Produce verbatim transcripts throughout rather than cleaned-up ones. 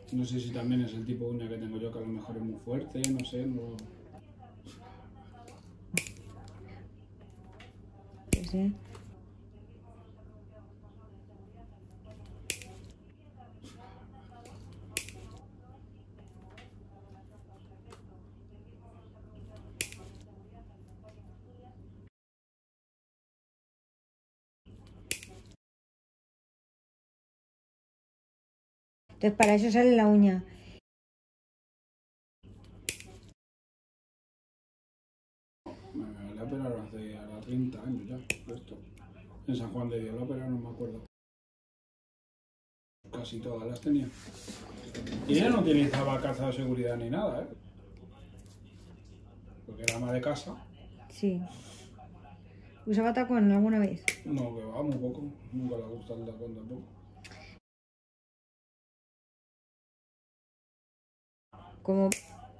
No sé si también es el tipo de uña que tengo yo, que a lo mejor es muy fuerte, no sé. No... Pues sí. Entonces para eso sale la uña. Me la operaron hace ahora treinta años ya, esto. En San Juan de Dios la operaron, no me acuerdo. Casi todas las tenía. Y ella no utilizaba calza de seguridad ni nada, ¿eh? Porque era ama de casa. Sí. ¿Usaba tacón alguna vez? No, que va, muy poco. Nunca le gusta el tacón tampoco. Como...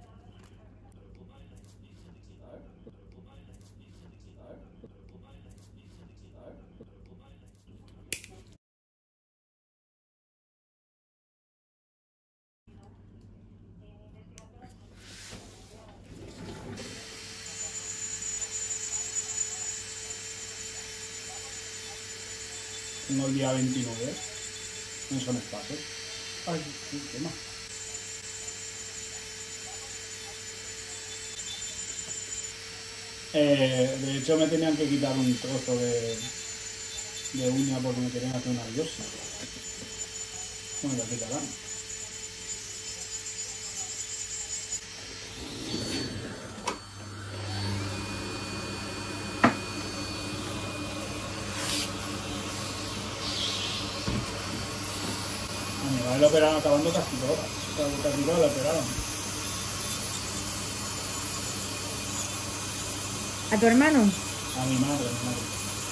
Tengo el día veintinueve. No son espacios. Ay, qué más. Eh, de hecho me tenían que quitar un trozo de, de uña porque me querían hacer una biopsia. No me la quitarán. A mi madre lo operaron acabando casi dos horas. Casi todas la operaron. ¿A tu hermano? A mi madre, a mi madre.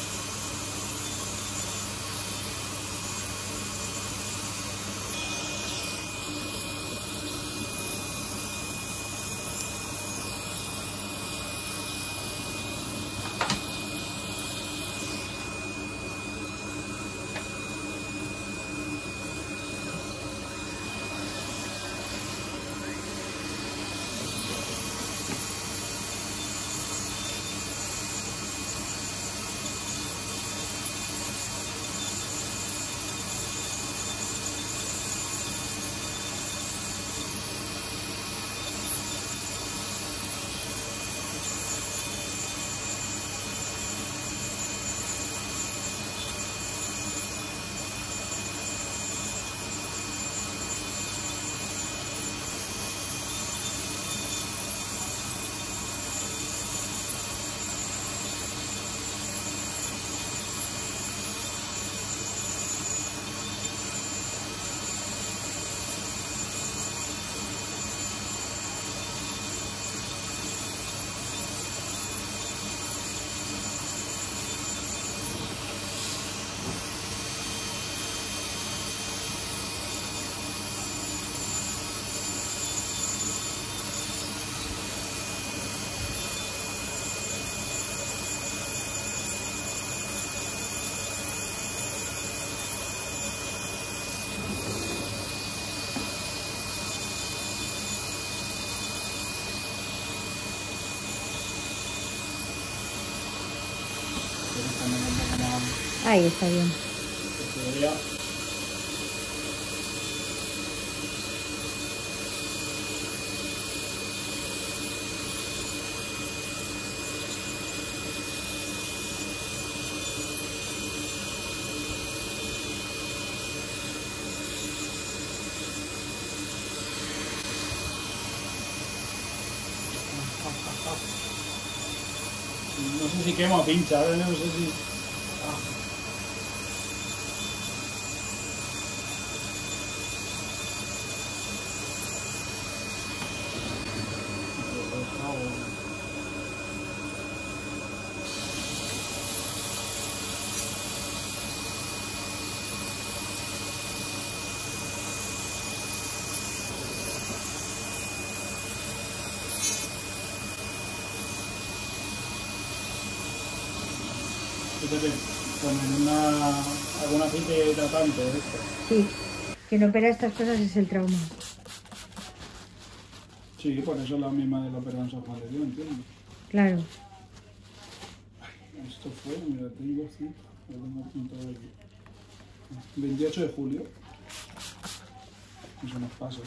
Ahí está bien. No sé si quemo o pincha, ahora no sé si... Ah. Entonces, ponen una, algún aceite hidratante de esto. Sí, quien opera estas cosas es el trauma. Sí, por eso es la misma de la operación en San Juan de Dios, entiendo. Claro. Esto fue, mira, tengo así, lo tengo apuntado aquí. veintiocho de julio. Eso nos pasa.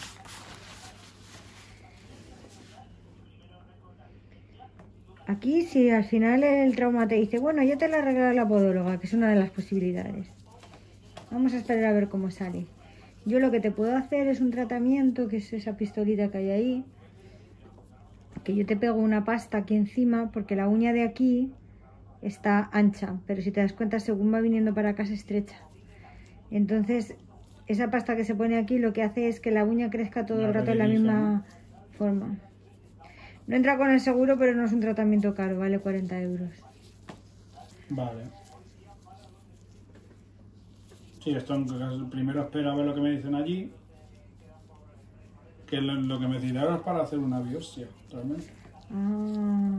Aquí, si al final el trauma te dice, bueno, yo te la arreglo la podóloga, que es una de las posibilidades. Vamos a esperar a ver cómo sale. Yo lo que te puedo hacer es un tratamiento, que es esa pistolita que hay ahí, que yo te pego una pasta aquí encima, porque la uña de aquí está ancha, pero si te das cuenta, según va viniendo para acá se estrecha. Entonces, esa pasta que se pone aquí lo que hace es que la uña crezca todo el rato en la misma forma. No entra con el seguro, pero no es un tratamiento caro, vale cuarenta euros. Vale. Sí, esto primero espero a ver lo que me dicen allí. Que lo, lo que me tiraron es para hacer una biopsia, realmente. Ah.